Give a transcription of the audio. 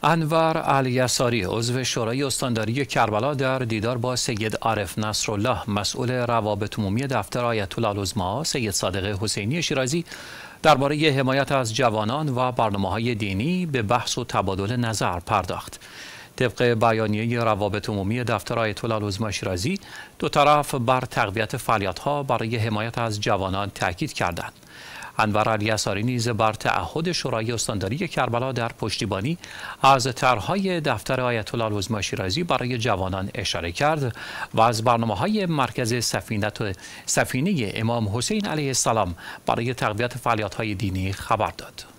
انور الیساری عضو شورای استانداری کربلا در دیدار با سید عارف نصرالله مسئول روابط عمومی دفتر آیت الله العظما سید صادق حسینی شیرازی درباره حمایت از جوانان و برنامه‌های دینی به بحث و تبادل نظر پرداخت. طبق بیانیه روابط عمومی دفتر آیت الله العظما شیرازی، دو طرف بر تقویت فعالیت‌ها برای حمایت از جوانان تاکید کردند. انور الیساری نیز بر تعهد شورای استانداری کربلا در پشتیبانی از طرح‌های دفتر آیت الله العظما شیرازی برای جوانان اشاره کرد و از برنامه‌های مرکز سفینه امام حسین علیه السلام برای تقویت فعالیت‌های دینی خبر داد.